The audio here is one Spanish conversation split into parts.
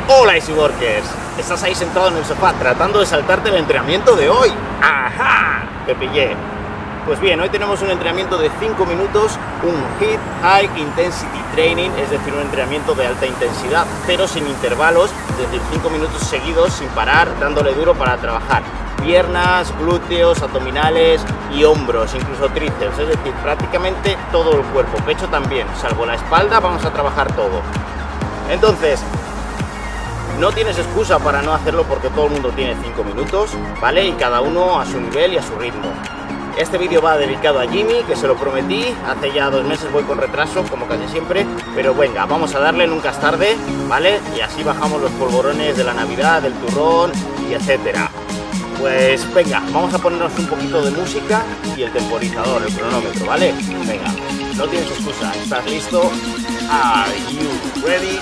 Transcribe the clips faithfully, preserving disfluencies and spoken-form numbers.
Hola Easy Workers, estás ahí sentado en el sofá tratando de saltarte el entrenamiento de hoy. ¡Ajá! Te pillé. Pues bien, hoy tenemos un entrenamiento de cinco minutos, un HIIT, High Intensity Training, es decir, un entrenamiento de alta intensidad, pero sin intervalos, es decir, cinco minutos seguidos sin parar, dándole duro para trabajar piernas, glúteos, abdominales y hombros, incluso tríceps, es decir, prácticamente todo el cuerpo, pecho también, salvo la espalda, vamos a trabajar todo. Entonces, no tienes excusa para no hacerlo porque todo el mundo tiene cinco minutos, ¿vale? Y cada uno a su nivel y a su ritmo. Este vídeo va dedicado a Jimmy, que se lo prometí, hace ya dos meses voy con retraso, como casi siempre, pero venga, vamos a darle, nunca es tarde, ¿vale? Y así bajamos los polvorones de la Navidad, del turrón y etcétera. Pues venga, vamos a ponernos un poquito de música y el temporizador, el cronómetro, ¿vale? Venga, no tienes excusa, ¿estás listo? Are you ready?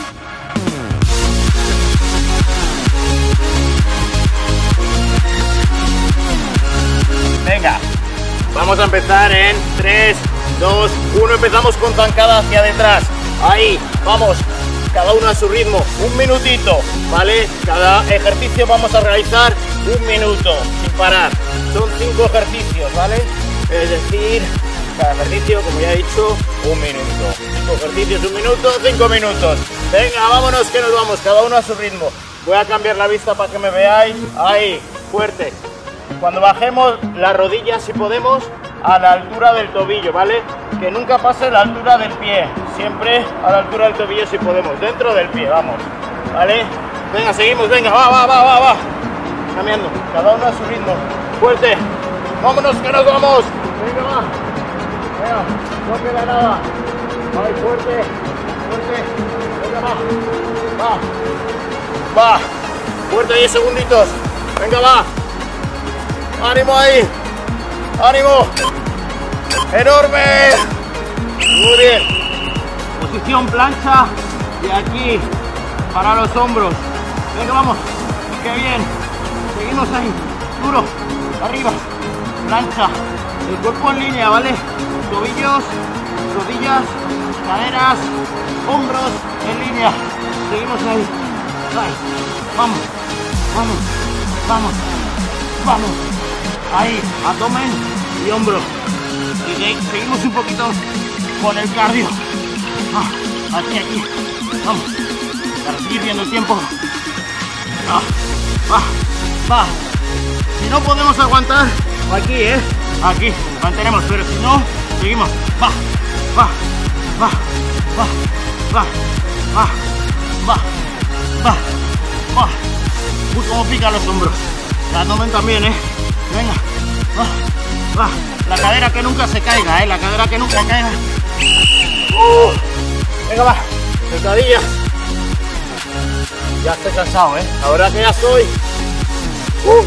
Venga, vamos a empezar en tres, dos, uno, empezamos con zancada hacia detrás, ahí, vamos, cada uno a su ritmo, un minutito, ¿vale? Cada ejercicio vamos a realizar un minuto, sin parar, son cinco ejercicios, ¿vale? Es decir, cada ejercicio, como ya he dicho, un minuto, cinco ejercicios, un minuto, cinco minutos, venga, vámonos que nos vamos, cada uno a su ritmo, voy a cambiar la vista para que me veáis, ahí, fuerte. Cuando bajemos las rodillas, si podemos, a la altura del tobillo, ¿vale? Que nunca pase la altura del pie, siempre a la altura del tobillo si podemos, dentro del pie, vamos, ¿vale? Venga, seguimos, venga, va, va, va, va, va. Cambiando, cada uno a su ritmo, fuerte, vámonos que nos vamos, venga, va, venga, no queda nada, ahí, fuerte, fuerte, venga, va, va, va, fuerte, diez segunditos, venga, va. ¡Ánimo ahí! ¡Ánimo! ¡Enorme! Muy bien. Posición plancha y aquí para los hombros. Venga, vamos. ¡Qué bien! Seguimos ahí. Duro. Arriba. Plancha. El cuerpo en línea, ¿vale? Tobillos, rodillas, caderas, hombros en línea. Seguimos ahí. Ahí. Vamos. Vamos. Vamos. Vamos. Ahí, abdomen y hombro. Y de, seguimos un poquito con el cardio. Ah, aquí, aquí. Vamos. Para seguir viendo el tiempo. Ah, va, va. Si no podemos aguantar, aquí, ¿eh? Aquí, mantenemos, pero si no, seguimos. Va, va, va, va, va, va, va, va, va. Uy, cómo pican los hombros. El abdomen también, ¿eh? Venga, va, va, la cadera que nunca se caiga, eh, la cadera que nunca caiga. Uh, venga, va, sentadillas. Ya estoy cansado, eh, ahora que ya estoy. Uh.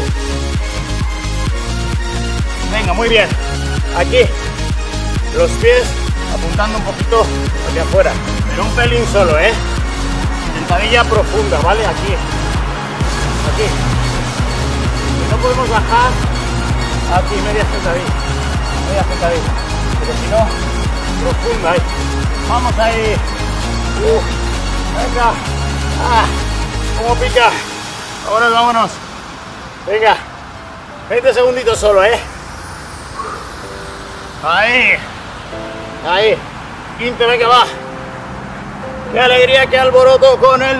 Venga, muy bien. Aquí, los pies apuntando un poquito hacia afuera, pero un pelín solo, eh. Sentadilla profunda, ¿vale? Aquí, aquí. Si no podemos bajar, aquí media sentadilla, media sentadilla, pero si no, profunda ahí, vamos ahí, uh, venga, ah, como pica, vámonos, vámonos, venga, veinte segunditos solo, eh, ahí, ahí, quince, venga, va, qué alegría, qué alboroto con el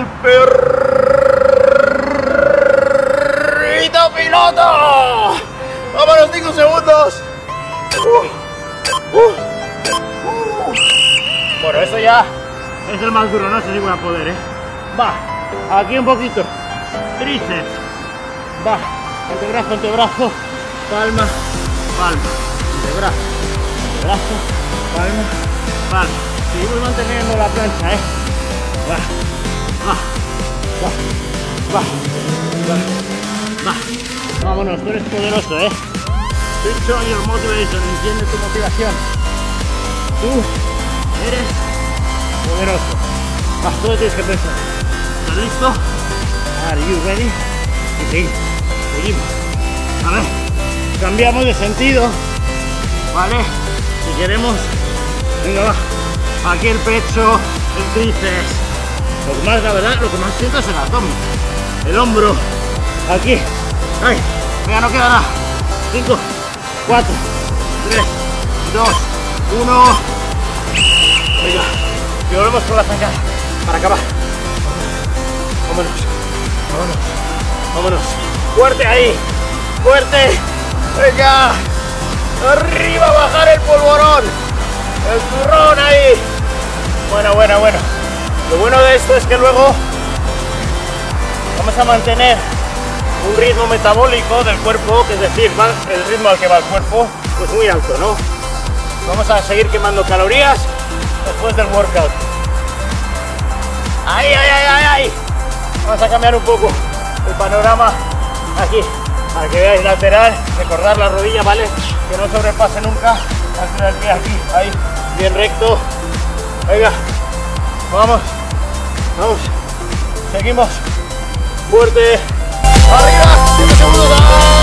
perrito piloto. ¡Vámonos, cinco segundos! Uh, uh, uh. Bueno, eso ya es el más duro, no sé si voy a poder, ¿eh? Va, aquí un poquito. Tríceps. Va, antebrazo, antebrazo, palma, palma. Antebrazo, antebrazo, palma, palma. Seguimos manteniendo la plancha, ¿eh? Va, va, va, va, va, va. Vámonos, tú eres poderoso, ¿eh? Switch on your motivation, entiende tu motivación. Tú eres poderoso. Va, tú lo tienes que pensar. ¿Estás listo? Are you ready? Y seguimos, seguimos. A ver, cambiamos de sentido, ¿vale? Si queremos, venga, va. Aquí el pecho, el tríceps. Lo que más, la verdad, lo que más siento es el abdomen, el hombro, aquí. Ay, venga, no queda nada. cinco, cuatro, tres, dos, uno. Venga, y volvemos con la zancada para acabar. Vámonos, vámonos, vámonos. Fuerte ahí, fuerte. Venga, arriba, bajar el polvorón, el turrón ahí. Bueno, bueno, bueno. Lo bueno de esto es que luego vamos a mantener un ritmo metabólico del cuerpo, que es decir, el ritmo al que va el cuerpo, pues muy alto, ¿no? Vamos a seguir quemando calorías después del workout. ¡Ay, ay, ay, ay, ay! Vamos a cambiar un poco el panorama aquí, para que veáis lateral, recordar la rodilla, ¿vale? Que no sobrepase nunca la altura del pie aquí, ahí, bien recto. Venga, vamos, vamos, seguimos, fuerte, arriba, siete segundos, ¡ah!